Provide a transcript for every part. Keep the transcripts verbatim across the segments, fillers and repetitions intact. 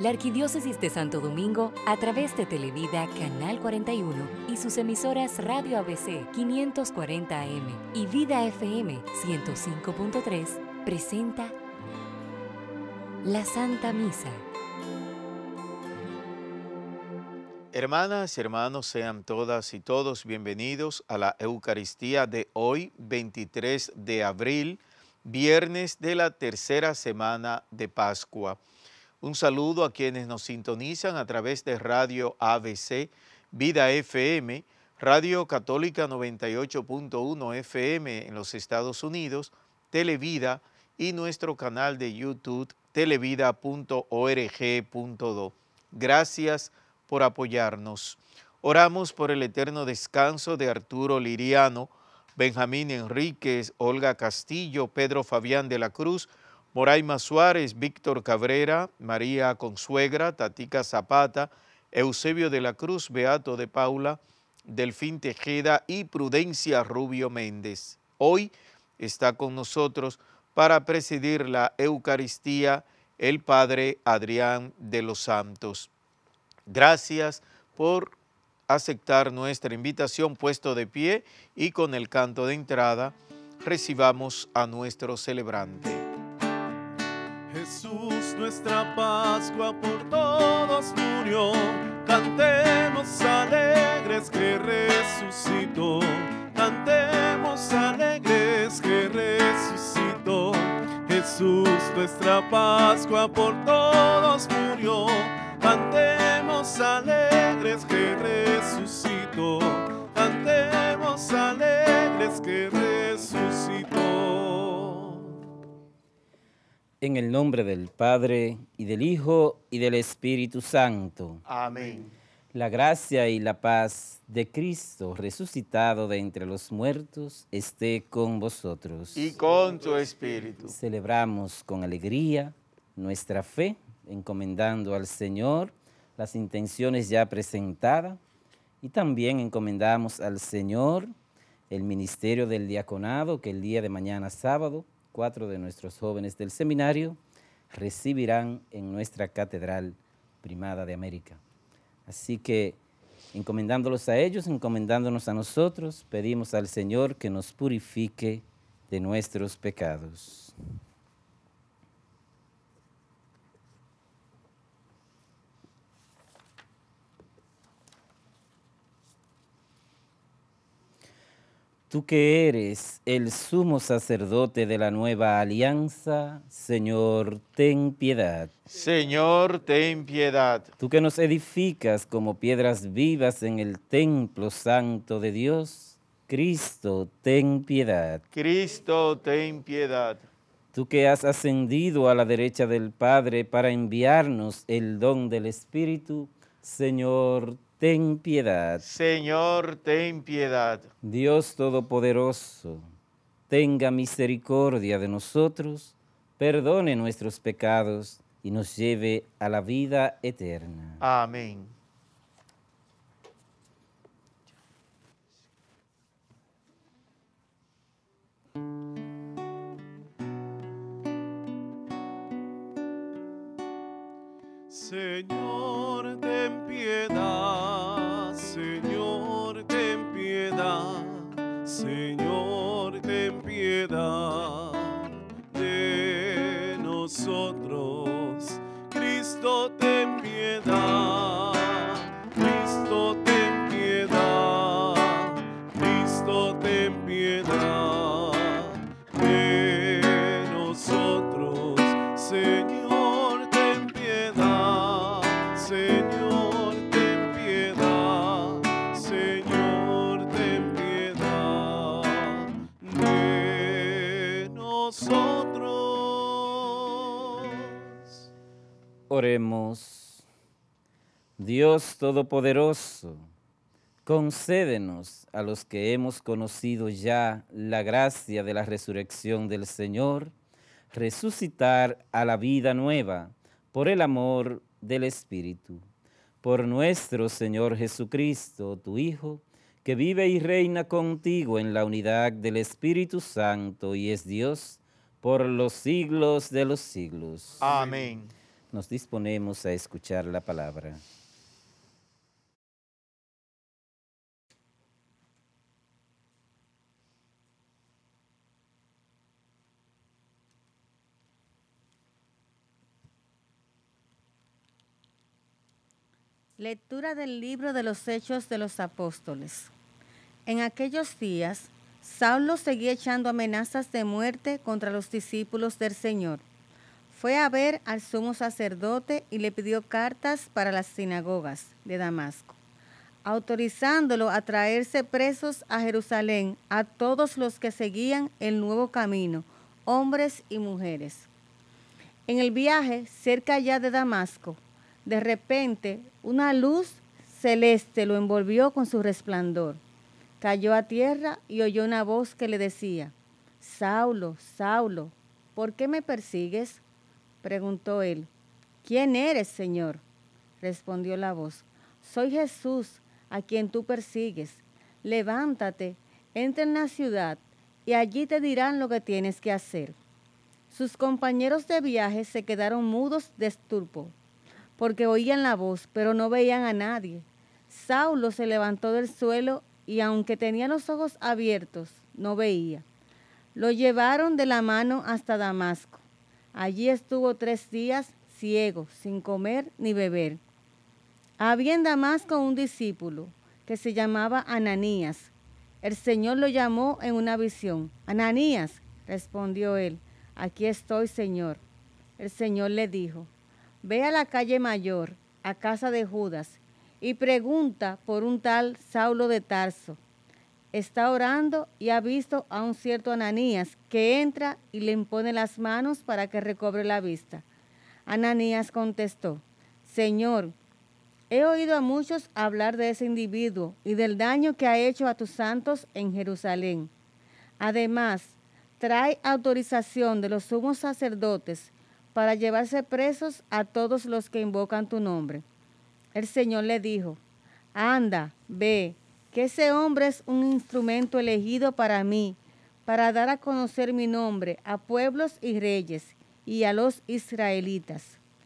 La Arquidiócesis de Santo Domingo, a través de Televida Canal cuarenta y uno y sus emisoras Radio A B C quinientos cuarenta A M y Vida F M ciento cinco punto tres, presenta la Santa Misa. Hermanas y hermanos, sean todas y todos bienvenidos a la Eucaristía de hoy, veintitrés de abril, viernes de la tercera semana de Pascua. Un saludo a quienes nos sintonizan a través de Radio A B C, Vida F M, Radio Católica noventa y ocho punto uno F M en los Estados Unidos, Televida y nuestro canal de YouTube, televida punto org punto do. Gracias por apoyarnos. Oramos por el eterno descanso de Arturo Liriano, Benjamín Enríquez, Olga Castillo, Pedro Fabián de la Cruz, Moraima Suárez, Víctor Cabrera, María Consuegra, Tatica Zapata, Eusebio de la Cruz, Beato de Paula, Delfín Tejeda y Prudencia Rubio Méndez. Hoy está con nosotros para presidir la Eucaristía el Padre Adrián de los Santos. Gracias por aceptar nuestra invitación, puesto de pie, y con el canto de entrada recibamos a nuestro celebrante. Jesús, nuestra Pascua por todos murió, cantemos alegres que resucitó, cantemos alegres que resucitó. Jesús, nuestra Pascua por todos murió, cantemos alegres que resucitó, cantemos alegres que resucitó. En el nombre del Padre, y del Hijo, y del Espíritu Santo. Amén. La gracia y la paz de Cristo, resucitado de entre los muertos, esté con vosotros. Y con tu espíritu. Celebramos con alegría nuestra fe, encomendando al Señor las intenciones ya presentadas, y también encomendamos al Señor el ministerio del diaconado, que el día de mañana sábado, cuatro de nuestros jóvenes del seminario recibirán en nuestra Catedral Primada de América. Así que, encomendándolos a ellos, encomendándonos a nosotros, pedimos al Señor que nos purifique de nuestros pecados. Tú que eres el sumo sacerdote de la nueva alianza, Señor, ten piedad. Señor, ten piedad. Tú que nos edificas como piedras vivas en el templo santo de Dios, Cristo, ten piedad. Cristo, ten piedad. Tú que has ascendido a la derecha del Padre para enviarnos el don del Espíritu, Señor, ten piedad. Señor, ten piedad. Dios Todopoderoso, tenga misericordia de nosotros, perdone nuestros pecados y nos lleve a la vida eterna. Amén. Señor, ten piedad, Señor, ten piedad, Señor, ten piedad de nosotros. Cristo, ten piedad, Cristo, ten piedad, Cristo, ten piedad de nosotros. Señor, Señor, ten piedad, Señor, ten piedad de nosotros. Oremos. Dios Todopoderoso, concédenos a los que hemos conocido ya la gracia de la resurrección del Señor, resucitar a la vida nueva por el amor del Espíritu. Por nuestro Señor Jesucristo, tu Hijo, que vive y reina contigo en la unidad del Espíritu Santo y es Dios por los siglos de los siglos. Amén. Nos disponemos a escuchar la palabra. Lectura del libro de los Hechos de los Apóstoles. En aquellos días, Saulo seguía echando amenazas de muerte contra los discípulos del Señor. Fue a ver al sumo sacerdote y le pidió cartas para las sinagogas de Damasco, autorizándolo a traerse presos a Jerusalén a todos los que seguían el nuevo camino, hombres y mujeres. En el viaje, cerca ya de Damasco, de repente, una luz celeste lo envolvió con su resplandor. Cayó a tierra y oyó una voz que le decía, Saulo, Saulo, ¿por qué me persigues? Preguntó él. ¿Quién eres, Señor? Respondió la voz. Soy Jesús, a quien tú persigues. Levántate, entra en la ciudad y allí te dirán lo que tienes que hacer. Sus compañeros de viaje se quedaron mudos de estupor, porque oían la voz, pero no veían a nadie. Saulo se levantó del suelo y aunque tenía los ojos abiertos, no veía. Lo llevaron de la mano hasta Damasco. Allí estuvo tres días ciego, sin comer ni beber. Había en Damasco un discípulo que se llamaba Ananías. El Señor lo llamó en una visión. Ananías, respondió él, aquí estoy, Señor. El Señor le dijo, ve a la calle mayor, a casa de Judas, y pregunta por un tal Saulo de Tarso. Está orando y ha visto a un cierto Ananías que entra y le impone las manos para que recobre la vista. Ananías contestó, Señor, he oído a muchos hablar de ese individuo y del daño que ha hecho a tus santos en Jerusalén. Además, trae autorización de los sumos sacerdotes para llevarse presos a todos los que invocan tu nombre. El Señor le dijo, anda, ve, que ese hombre es un instrumento elegido para mí, para dar a conocer mi nombre a pueblos y reyes y a los israelitas.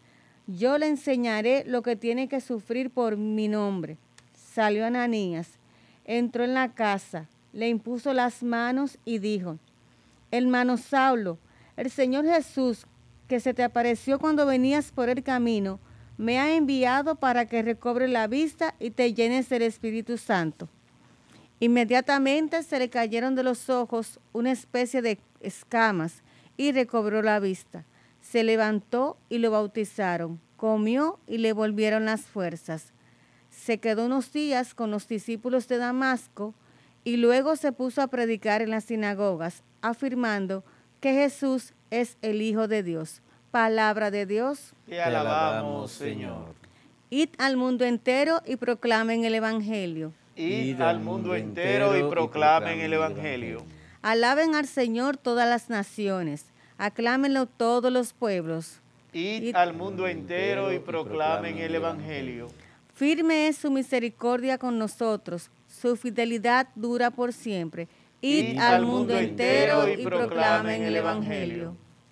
Yo le enseñaré lo que tiene que sufrir por mi nombre. Salió Ananías, entró en la casa, le impuso las manos y dijo, hermano Saulo, el Señor Jesús, que se te apareció cuando venías por el camino, me ha enviado para que recobre la vista y te llenes del Espíritu Santo. Inmediatamente se le cayeron de los ojos una especie de escamas y recobró la vista. Se levantó y lo bautizaron, comió y le volvieron las fuerzas. Se quedó unos días con los discípulos de Damasco y luego se puso a predicar en las sinagogas, afirmando que Jesús es el Hijo de Dios. Palabra de Dios. Te alabamos, Señor. Id al mundo entero y proclamen el Evangelio. Id al mundo entero y proclamen el Evangelio. Alaben al Señor todas las naciones. Aclámenlo todos los pueblos. Id al mundo entero y proclamen el Evangelio. Firme es su misericordia con nosotros. Su fidelidad dura por siempre. Id al mundo entero y proclamen el Evangelio.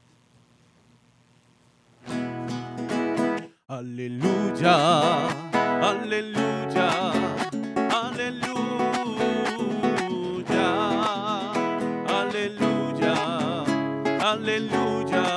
Aleluya, aleluya, aleluya, aleluya, aleluya,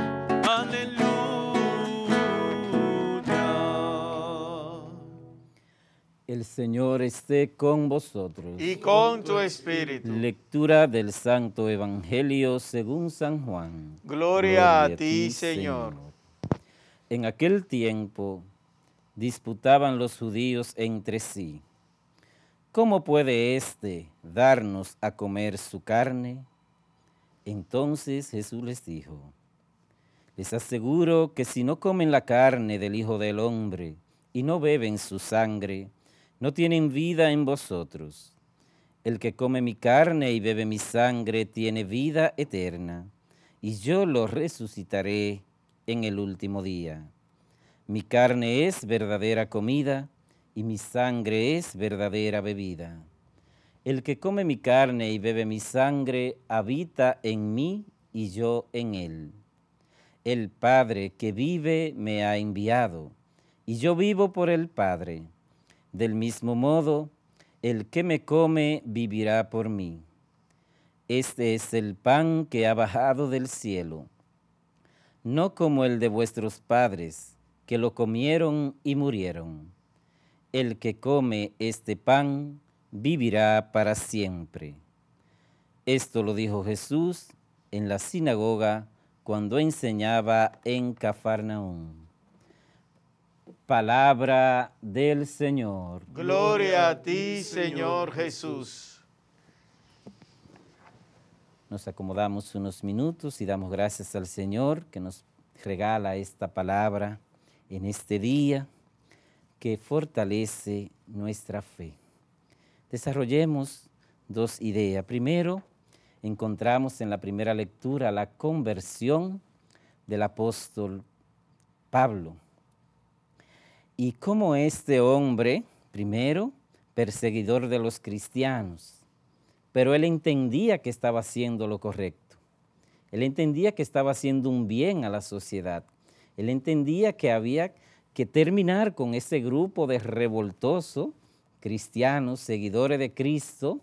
aleluya. El Señor esté con vosotros. Y con tu espíritu. Lectura del Santo Evangelio según San Juan. Gloria a ti, Señor. En aquel tiempo disputaban los judíos entre sí. ¿Cómo puede éste darnos a comer su carne? Entonces Jesús les dijo, les aseguro que si no comen la carne del Hijo del Hombre y no beben su sangre, no tienen vida en vosotros. El que come mi carne y bebe mi sangre tiene vida eterna, y yo lo resucitaré en el último día. Mi carne es verdadera comida y mi sangre es verdadera bebida. El que come mi carne y bebe mi sangre habita en mí y yo en él. el Padre que vive me ha enviado, y yo vivo por el Padre. Del mismo modo, el que me come vivirá por mí. Este es el pan que ha bajado del cielo, no como el de vuestros padres, que lo comieron y murieron. El que come este pan vivirá para siempre. Esto lo dijo Jesús en la sinagoga cuando enseñaba en Cafarnaúm. Palabra del Señor. Gloria a ti, Señor Jesús. Nos acomodamos unos minutos y damos gracias al Señor que nos regala esta palabra en este día que fortalece nuestra fe. Desarrollemos dos ideas. Primero, encontramos en la primera lectura la conversión del apóstol Pablo. Y cómo este hombre, primero, perseguidor de los cristianos, pero él entendía que estaba haciendo lo correcto. Él entendía que estaba haciendo un bien a la sociedad. Él entendía que había que terminar con ese grupo de revoltosos cristianos, seguidores de Cristo,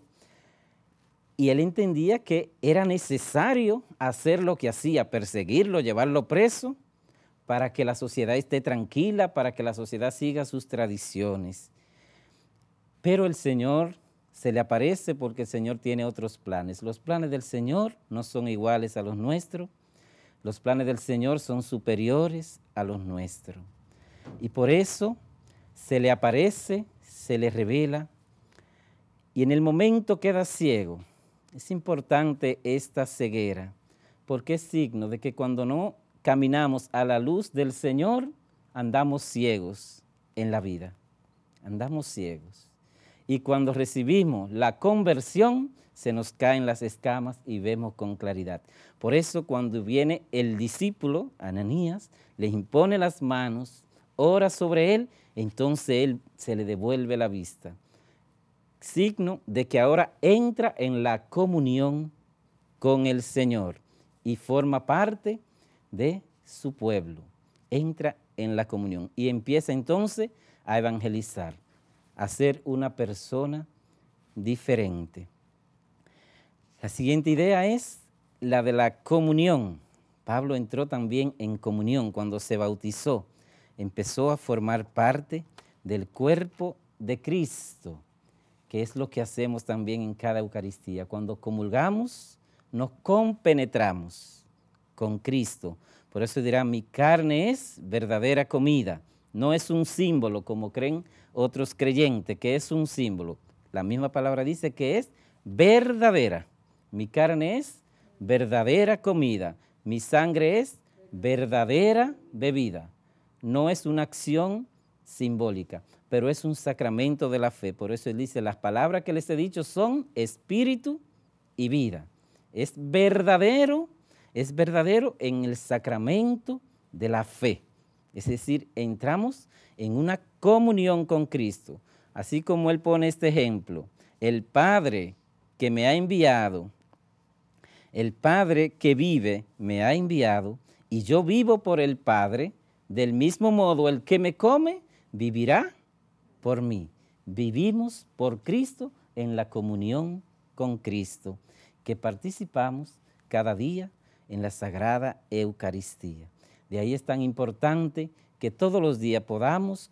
y él entendía que era necesario hacer lo que hacía, perseguirlo, llevarlo preso, para que la sociedad esté tranquila, para que la sociedad siga sus tradiciones. Pero el Señor se le aparece porque el Señor tiene otros planes. Los planes del Señor no son iguales a los nuestros. Los planes del Señor son superiores a los nuestros. Y por eso se le aparece, se le revela, y en el momento queda ciego. Es importante esta ceguera, porque es signo de que cuando no caminamos a la luz del Señor, andamos ciegos en la vida. Andamos ciegos. Y cuando recibimos la conversión, se nos caen las escamas y vemos con claridad. Por eso cuando viene el discípulo, Ananías, le impone las manos, ora sobre él, entonces él se le devuelve la vista. Signo de que ahora entra en la comunión con el Señor y forma parte de su pueblo. Entra en la comunión y empieza entonces a evangelizar, a ser una persona diferente. La siguiente idea es la de la comunión. Pablo entró también en comunión cuando se bautizó. Empezó a formar parte del cuerpo de Cristo, que es lo que hacemos también en cada Eucaristía. Cuando comulgamos, nos compenetramos con Cristo. Por eso dirán, mi carne es verdadera comida. No es un símbolo, como creen otros creyentes, que es un símbolo. La misma palabra dice que es verdadera. Mi carne es verdadera comida. Mi sangre es verdadera bebida. No es una acción simbólica, pero es un sacramento de la fe. Por eso él dice, las palabras que les he dicho son espíritu y vida. Es verdadero, es verdadero en el sacramento de la fe. Es decir, entramos en una comunión con Cristo. Así como él pone este ejemplo, el Padre que me ha enviado, el Padre que vive me ha enviado, y yo vivo por el Padre, del mismo modo el que me come vivirá por mí. Vivimos por Cristo en la comunión con Cristo, que participamos cada día en la Sagrada Eucaristía. De ahí es tan importante que todos los días podamos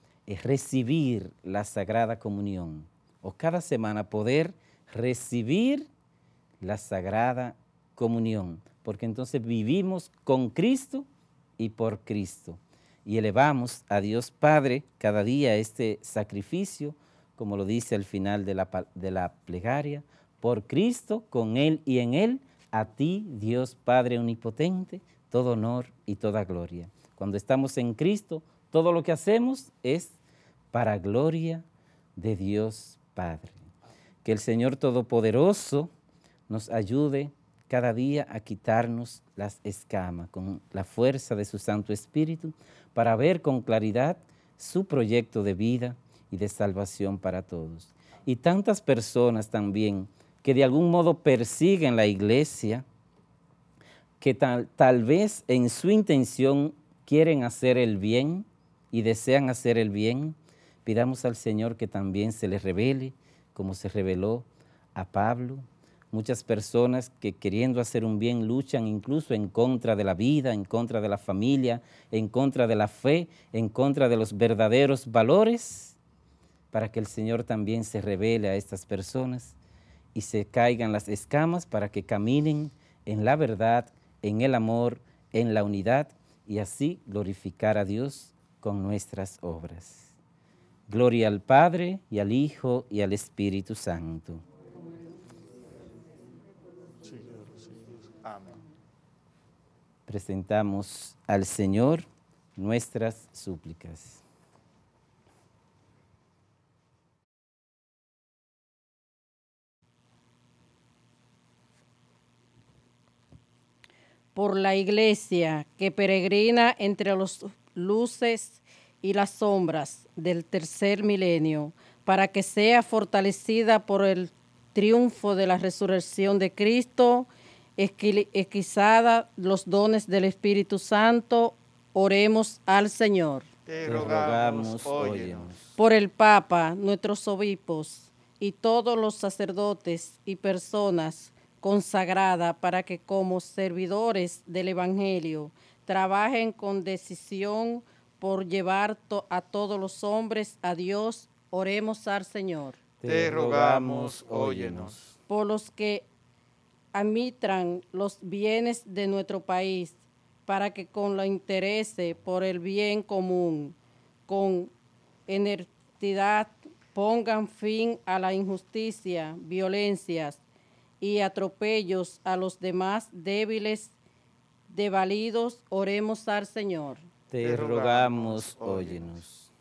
recibir la Sagrada Comunión, o cada semana poder recibir la Sagrada Comunión, porque entonces vivimos con Cristo y por Cristo, y elevamos a Dios Padre cada día este sacrificio, como lo dice al final de la, de la plegaria, por Cristo, con Él y en Él, a ti, Dios Padre Omnipotente, todo honor y toda gloria. Cuando estamos en Cristo, todo lo que hacemos es para gloria de Dios Padre. Que el Señor Todopoderoso nos ayude cada día a quitarnos las escamas con la fuerza de su Santo Espíritu para ver con claridad su proyecto de vida y de salvación para todos. Y tantas personas también que de algún modo persiguen la iglesia, que tal, tal vez en su intención quieren hacer el bien y desean hacer el bien, pidamos al Señor que también se les revele, como se reveló a Pablo. Muchas personas que queriendo hacer un bien luchan incluso en contra de la vida, en contra de la familia, en contra de la fe, en contra de los verdaderos valores, para que el Señor también se revele a estas personas y se caigan las escamas para que caminen en la verdad, en el amor, en la unidad y así glorificar a Dios con nuestras obras. Gloria al Padre y al Hijo y al Espíritu Santo. Amén. Presentamos al Señor nuestras súplicas. Por la Iglesia que peregrina entre los luces y las sombras del tercer milenio, para que sea fortalecida por el triunfo de la resurrección de Cristo, esquizada los dones del Espíritu Santo, oremos al Señor. Te Te rogamos, rogamos, óyenos. óyenos. Por el Papa, nuestros obispos y todos los sacerdotes y personas consagradas, para que como servidores del Evangelio trabajen con decisión por llevar to- a todos los hombres a Dios, oremos al Señor. Te rogamos, óyenos. Por los que administran los bienes de nuestro país, para que con lo interese por el bien común, con honestidad, pongan fin a la injusticia, violencias y atropellos a los demás débiles, desvalidos, oremos al Señor. Te rogamos, óyenos.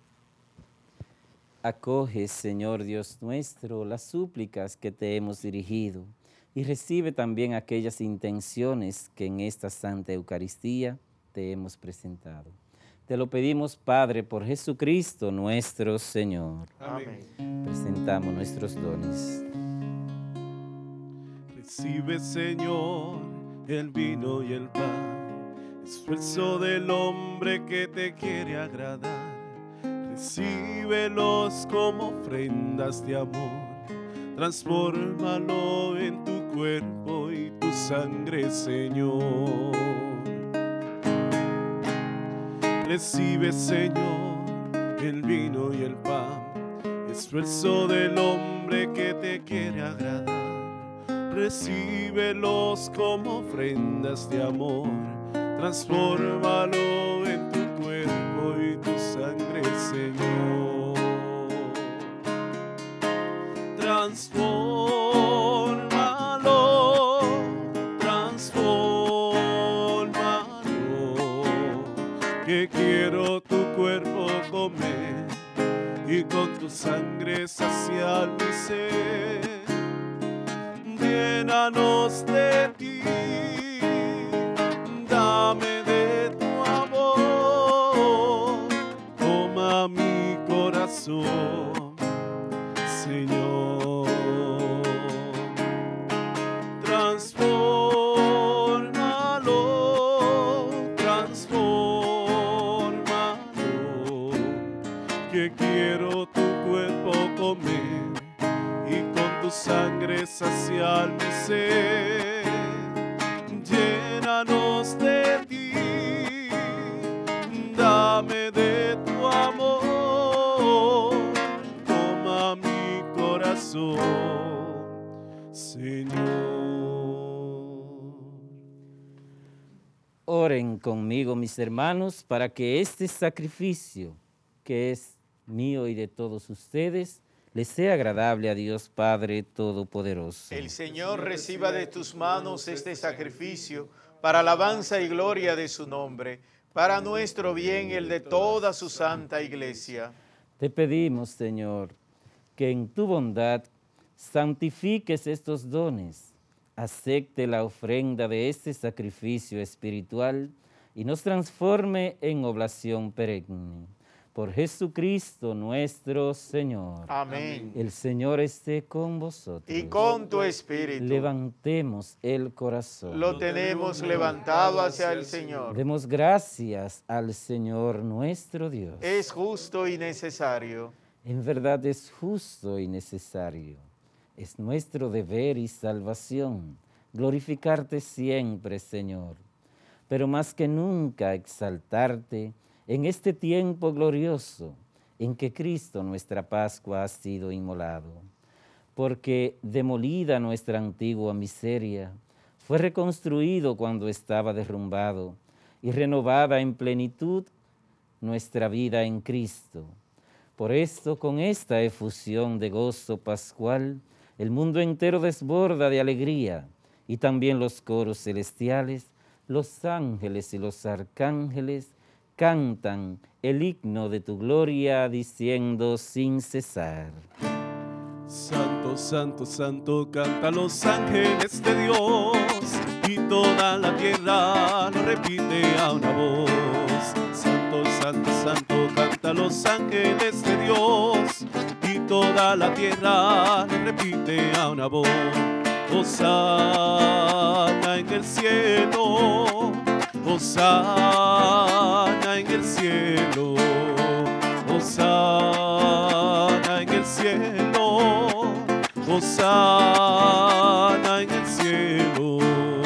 Acoge, Señor Dios nuestro, las súplicas que te hemos dirigido y recibe también aquellas intenciones que en esta Santa Eucaristía te hemos presentado. Te lo pedimos, Padre, por Jesucristo nuestro Señor. Amén. Presentamos nuestros dones. Recibe, Señor, el vino y el pan, esfuerzo del hombre que te quiere agradar. Recíbelos como ofrendas de amor, transfórmalo en tu cuerpo y tu sangre, Señor. Recibe, Señor, el vino y el pan, esfuerzo del hombre que te quiere agradar. Recíbelos como ofrendas de amor, transfórmalo en tu cuerpo y tu sangre, Señor. Transfórmalo, transfórmalo, que quiero tu cuerpo comer y con tu sangre saciar mi sed. Llénanos de ti, dame de tu amor, toma mi corazón, Señor. Transfórmalo, transfórmalo, que quiero tu cuerpo comer y con tu sangre saciar mi sed. Llénanos de ti, dame de tu amor, toma mi corazón, Señor. Oren conmigo, mis hermanos, para que este sacrificio, que es mío y de todos ustedes, les sea agradable a Dios Padre Todopoderoso. El Señor reciba de tus manos este sacrificio para alabanza y gloria de su nombre, para nuestro bien y el de toda su santa iglesia. Te pedimos, Señor, que en tu bondad santifiques estos dones, acepte la ofrenda de este sacrificio espiritual y nos transforme en oblación perenne. Por Jesucristo nuestro Señor. Amén. El Señor esté con vosotros. Y con tu espíritu. Levantemos el corazón. Lo tenemos levantado hacia el Señor. Demos gracias al Señor nuestro Dios. Es justo y necesario. En verdad es justo y necesario. Es nuestro deber y salvación glorificarte siempre, Señor, pero más que nunca exaltarte en este tiempo glorioso en que Cristo, nuestra Pascua, ha sido inmolado. Porque demolida nuestra antigua miseria, fue reconstruido cuando estaba derrumbado y renovada en plenitud nuestra vida en Cristo. Por esto, con esta efusión de gozo pascual, el mundo entero desborda de alegría, y también los coros celestiales, los ángeles y los arcángeles cantan el himno de tu gloria, diciendo sin cesar. Santo, santo, santo, cantan los ángeles de Dios, y toda la tierra lo repite a una voz. Santo, santo, santo, cantan los ángeles de Dios, y toda la tierra lo repite a una voz. Hosana en el cielo, Hosana en el cielo, Hosana en el cielo, Hosana en el cielo.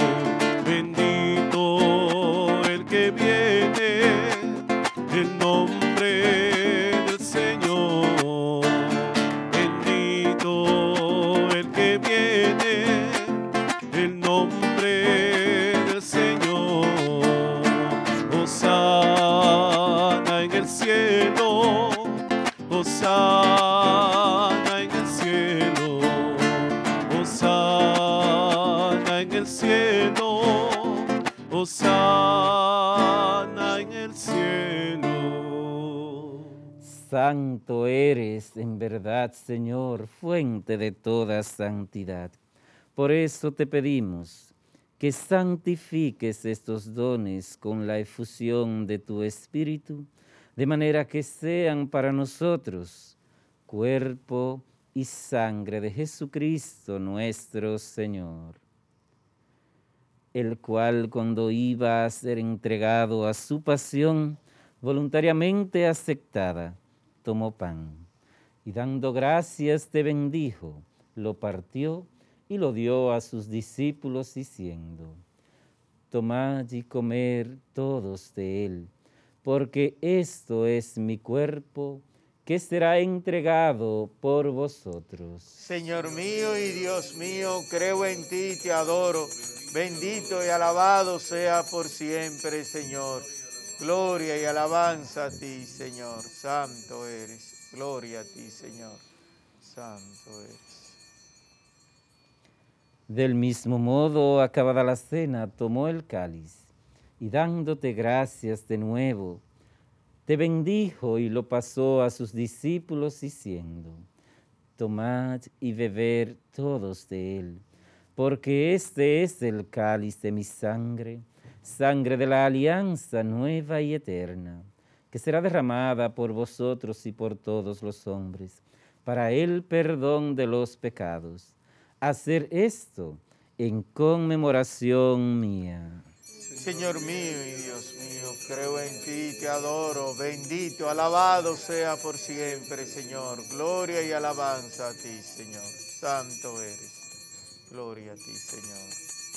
Bendito el que viene, el nombre del Señor. Bendito el que viene, el nombre del Señor. Hosana en el cielo, Hosana en el cielo, Hosana en el cielo, Hosana en el cielo. Santo eres, en verdad, Señor, fuente de toda santidad. Por eso te pedimos que santifiques estos dones con la efusión de tu Espíritu, de manera que sean para nosotros cuerpo y sangre de Jesucristo nuestro Señor, el cual, cuando iba a ser entregado a su pasión voluntariamente aceptada, tomó pan y dando gracias te bendijo, lo partió y lo dio a sus discípulos diciendo: tomad y comer todos de él, porque esto es mi cuerpo que será entregado por vosotros. Señor mío y Dios mío, creo en ti y te adoro. Bendito y alabado sea por siempre, Señor. Gloria y alabanza a ti, Señor. Santo eres. Gloria a ti, Señor. Santo eres. Del mismo modo, acabada la cena, tomó el cáliz y dándote gracias de nuevo, te bendijo y lo pasó a sus discípulos diciendo: tomad y beber todos de él, porque este es el cáliz de mi sangre, sangre de la alianza nueva y eterna, que será derramada por vosotros y por todos los hombres, para el perdón de los pecados. Hacer esto en conmemoración mía. Señor mío y Dios mío, creo en ti, te adoro. Bendito, alabado sea por siempre, Señor. Gloria y alabanza a ti, Señor. Santo eres. Gloria a ti, Señor.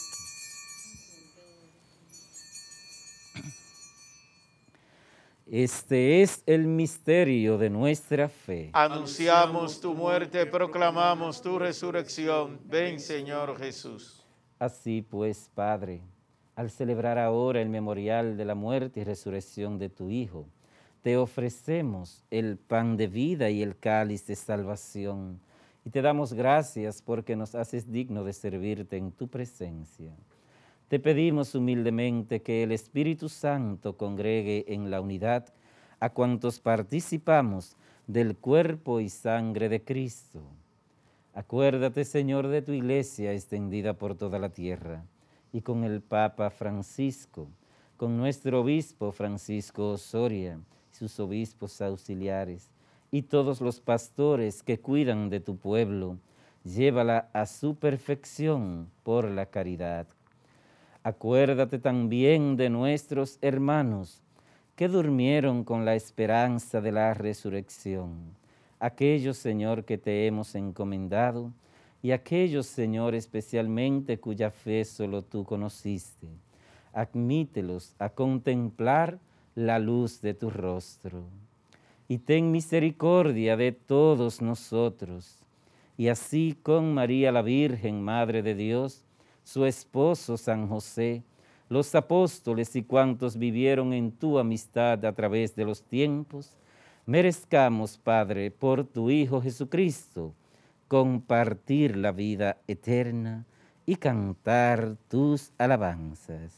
Este es el misterio de nuestra fe. Anunciamos tu muerte, proclamamos tu resurrección. Ven, Señor Jesús. Así pues, Padre, al celebrar ahora el memorial de la muerte y resurrección de tu Hijo, te ofrecemos el pan de vida y el cáliz de salvación, y te damos gracias porque nos haces digno de servirte en tu presencia. Te pedimos humildemente que el Espíritu Santo congregue en la unidad a cuantos participamos del cuerpo y sangre de Cristo. Acuérdate, Señor, de tu iglesia extendida por toda la tierra, y con el Papa Francisco, con nuestro obispo Francisco Osoria, sus obispos auxiliares, y todos los pastores que cuidan de tu pueblo, llévala a su perfección por la caridad. Acuérdate también de nuestros hermanos que durmieron con la esperanza de la resurrección, aquellos, Señor, que te hemos encomendado, y aquellos, Señor, especialmente cuya fe solo tú conociste. Admítelos a contemplar la luz de tu rostro. Y ten misericordia de todos nosotros, y así con María la Virgen, Madre de Dios, su esposo San José, los apóstoles y cuantos vivieron en tu amistad a través de los tiempos, merezcamos, Padre, por tu Hijo Jesucristo, compartir la vida eterna y cantar tus alabanzas.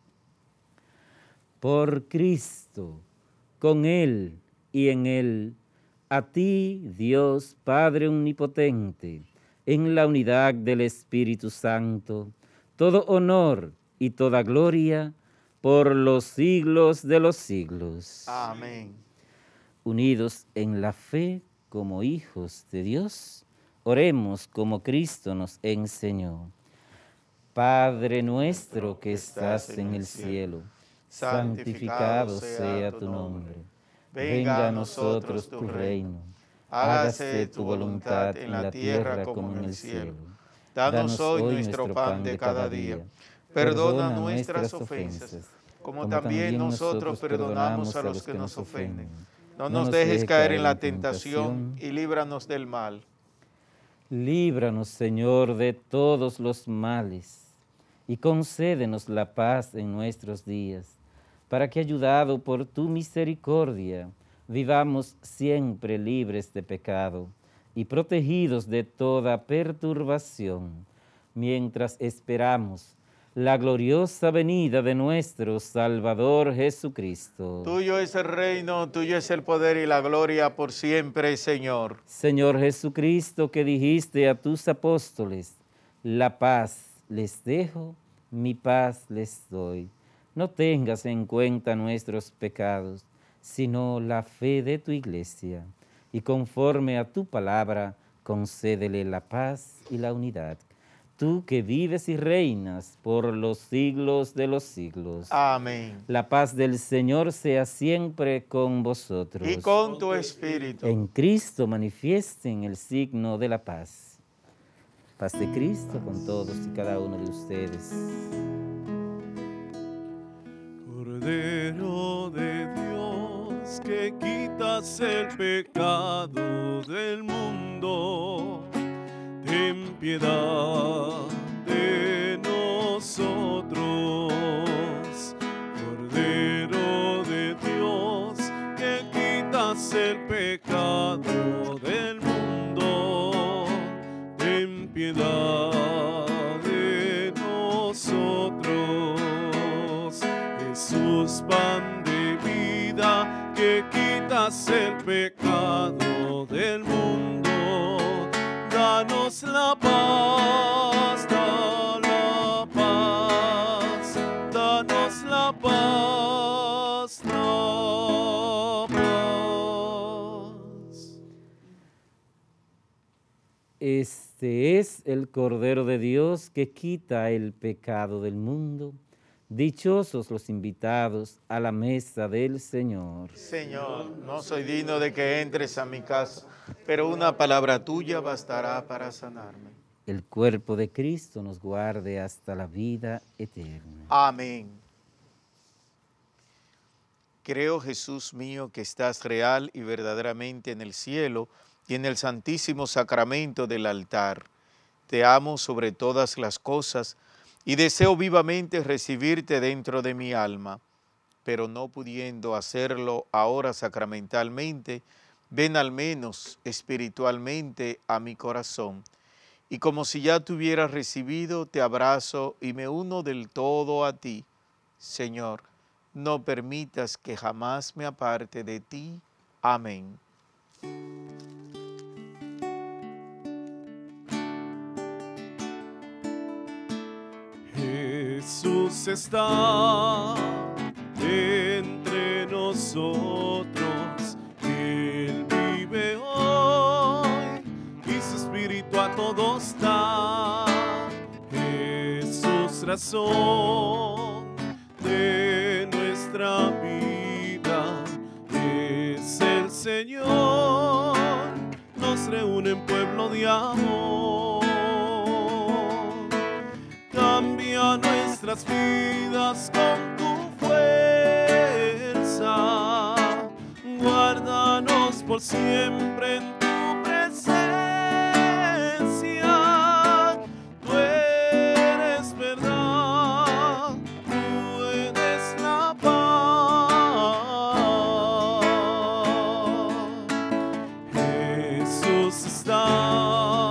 Por Cristo, con Él y en Él, a ti, Dios Padre Omnipotente, en la unidad del Espíritu Santo, todo honor y toda gloria por los siglos de los siglos. Amén. Unidos en la fe como hijos de Dios, oremos como Cristo nos enseñó. Padre nuestro que estás en el cielo, santificado sea tu nombre. Venga a nosotros tu reino. Hágase tu voluntad en la tierra como en el cielo. Danos hoy nuestro pan de cada día. Perdona nuestras ofensas, como también nosotros perdonamos a los que nos ofenden. No nos dejes caer en la tentación y líbranos del mal. Líbranos, Señor, de todos los males, y concédenos la paz en nuestros días, para que, ayudado por tu misericordia, vivamos siempre libres de pecado y protegidos de toda perturbación, mientras esperamos la gloriosa venida de nuestro Salvador Jesucristo. Tuyo es el reino, tuyo es el poder y la gloria por siempre, Señor. Señor Jesucristo, que dijiste a tus apóstoles, la paz les dejo, mi paz les doy. No tengas en cuenta nuestros pecados, sino la fe de tu iglesia, y conforme a tu palabra, concédele la paz y la unidad. Tú que vives y reinas por los siglos de los siglos. Amén. La paz del Señor sea siempre con vosotros. Y con tu espíritu. En Cristo manifiesten el signo de la paz. Paz de Cristo con todos y cada uno de ustedes. Cordero de Dios, que quitas el pecado del mundo, ten piedad de nosotros. Cordero de Dios, que quitas el pecado del mundo, ten piedad de nosotros. Jesús, pan de vida, que quitas el pecado del mundo, danos la paz, da la paz, danos la paz, la paz. Este es el Cordero de Dios que quita el pecado del mundo. Dichosos los invitados a la mesa del Señor. Señor, no soy digno de que entres a mi casa, pero una palabra tuya bastará para sanarme. El cuerpo de Cristo nos guarde hasta la vida eterna. Amén. Creo, Jesús mío, que estás real y verdaderamente en el cielo y en el santísimo sacramento del altar. Te amo sobre todas las cosas y deseo vivamente recibirte dentro de mi alma, pero no pudiendo hacerlo ahora sacramentalmente, ven al menos espiritualmente a mi corazón. Y como si ya te hubieras recibido, te abrazo y me uno del todo a ti. Señor, no permitas que jamás me aparte de ti. Amén. Jesús está entre nosotros. nosotros. Él vive hoy y su espíritu a todos da. Jesús, razón de nuestra vida, es el Señor, nos reúne en pueblo de amor. Cambia nuestras vidas con tu fuerza, guárdanos por siempre en tu presencia. Tú eres verdad, tú eres la paz. Jesús está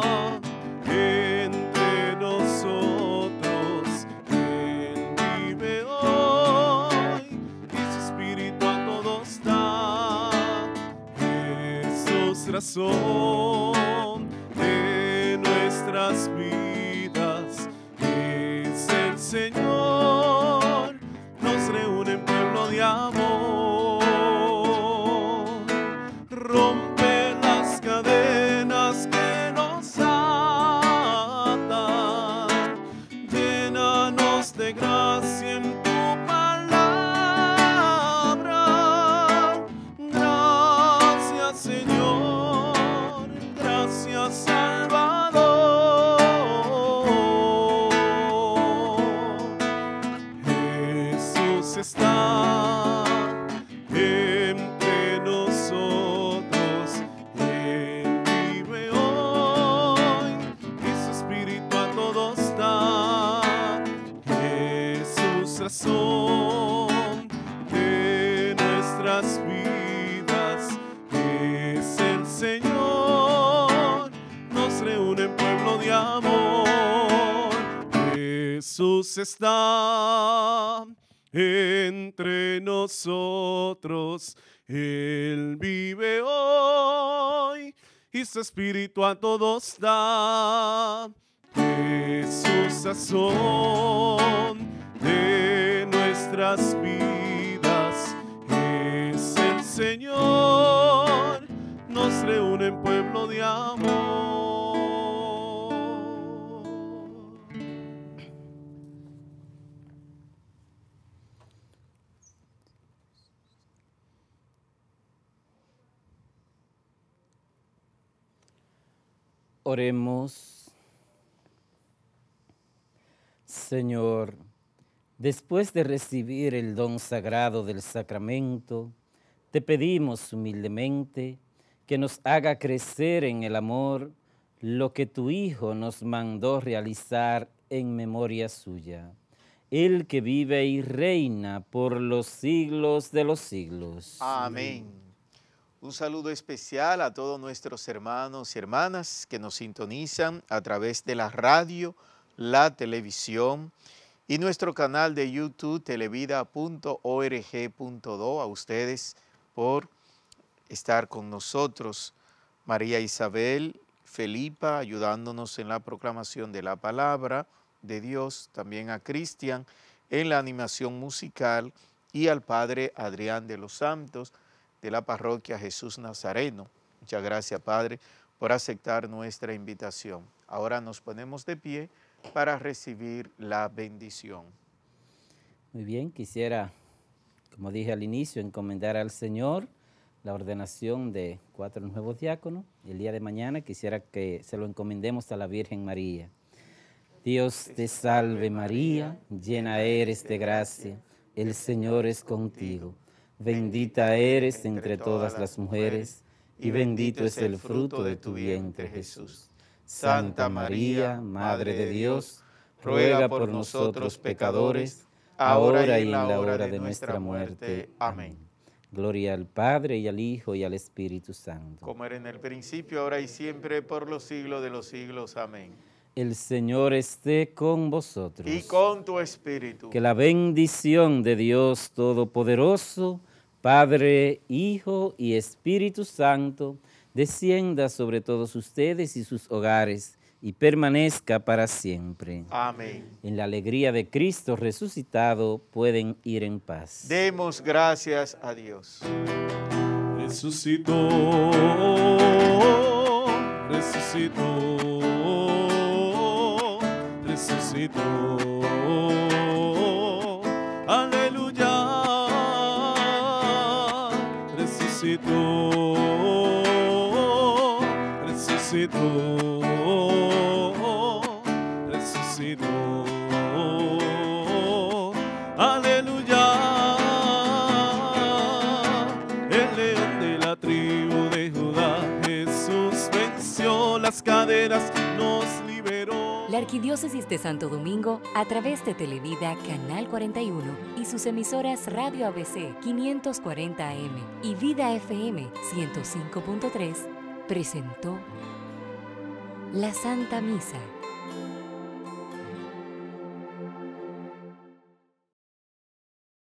entre nosotros, Él vive hoy y su espíritu a todos da. Jesús, razón de nuestras vidas, es el Señor, nos reúne en pueblo de amor. Rompe las cadenas que nos atan, llénanos de gracia en tu palabra. Gracias, Señor, gracias, Salvador. Jesús está entre nosotros, Él vive hoy y su espíritu a todos da. Jesús, razón de nuestras vidas, es el Señor, nos reúne en pueblo de amor. Jesús está entre nosotros, Él vive hoy y su espíritu a todos da. Jesús, razón de nuestras vidas, es el Señor, nos reúne en pueblo de amor. Oremos. Señor, después de recibir el don sagrado del sacramento, te pedimos humildemente que nos haga crecer en el amor lo que tu Hijo nos mandó realizar en memoria suya, el que vive y reina por los siglos de los siglos. Amén. Un saludo especial a todos nuestros hermanos y hermanas que nos sintonizan a través de la radio, la televisión y nuestro canal de YouTube televida punto org punto do. A ustedes por estar con nosotros. María Isabel, Felipa, ayudándonos en la proclamación de la palabra de Dios, también a Cristian en la animación musical y al Padre Adrián de los Santos de la parroquia Jesús Nazareno. Muchas gracias, Padre, por aceptar nuestra invitación. Ahora nos ponemos de pie para recibir la bendición. Muy bien, quisiera, como dije al inicio, encomendar al Señor la ordenación de cuatro nuevos diáconos. El día de mañana quisiera que se lo encomendemos a la Virgen María. Dios te salve María, llena eres de gracia, el Señor es contigo. Bendita eres entre todas las mujeres, y bendito es el fruto de tu vientre, Jesús. Santa María, Madre de Dios, ruega por nosotros pecadores, ahora y en la hora de nuestra muerte. Amén. Gloria al Padre, y al Hijo, y al Espíritu Santo. Como era en el principio, ahora y siempre, por los siglos de los siglos. Amén. El Señor esté con vosotros. Y con tu espíritu. Que la bendición de Dios Todopoderoso, Padre, Hijo y Espíritu Santo, descienda sobre todos ustedes y sus hogares, y permanezca para siempre. Amén. En la alegría de Cristo resucitado pueden ir en paz. Demos gracias a Dios. Resucitó, resucitó, resucitó. Aleluya, resucitó, resucitó, resucitó. Aleluya. Las cadenas nos liberó. La Arquidiócesis de Santo Domingo, a través de Televida Canal cuarenta y uno y sus emisoras Radio A B C quinientos cuarenta A M y Vida F M ciento cinco punto tres, presentó la Santa Misa.